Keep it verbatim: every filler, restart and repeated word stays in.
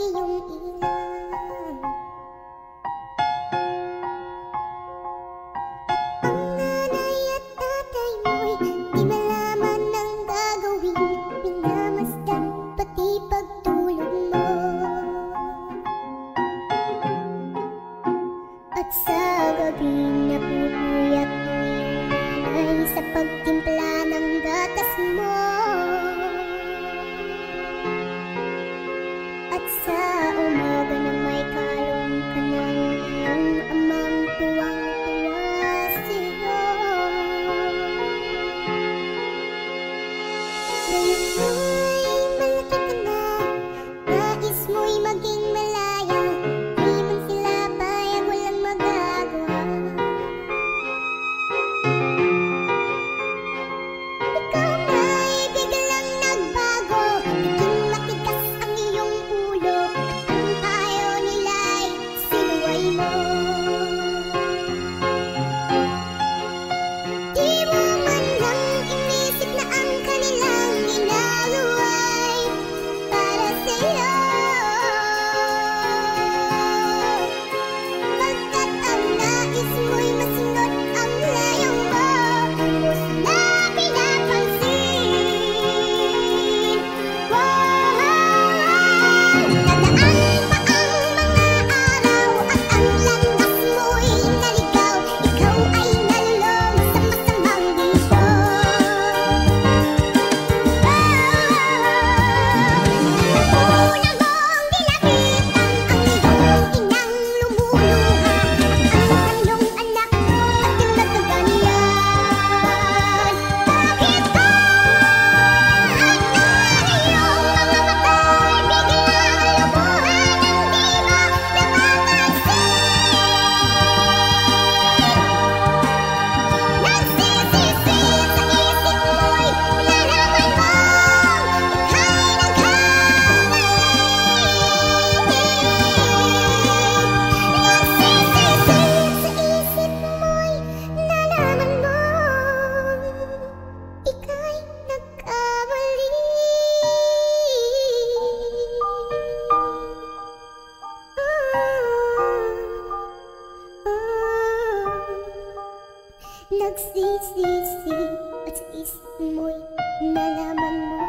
iyong ilang. At ang nanay at tatay mo'y di malaman ang gagawin, minamasdan pati pagtulog mo. At sa gabing napupuyat ang iyong nanay sa pagtimpla ng gatas mo. At sa umaga na may kalong ka ng iyong amang tuwang-tuwa sa'yo. Ngayon ay malaki ka na, nais mo'y maging malaya, di man sila payag, walang magagawa. Ikaw na'y biglang nagbago, naging matigas ang iyong ulo, at ang payo nila'y sinuway mo. Di mo man lang inisip na ang kanilang ginagawa ay para sa'yo. Pagkat ang nais mo'y masunod ang layong mo, lubos na pinapansin. Wow! Nadaan pa ang mga araw at ang landas mo'y naligaw, ikaw ay nalulong sa masamang bisyo. Una mong nilapitan ang iyong inang lumuluha, ang tatlong anak at kinagaganiyan. Bakit ba ay ang iyong mga mata'y biglang lumuhan ng di mo napapansin? Nagsisisi sa isip mo'y nalaman mong ika'y nagkamali. Nagsisisi sa isip mo'y nalaman mong ika'y nagkamali. Nagsisisi at sa isip mo'y nalaman mo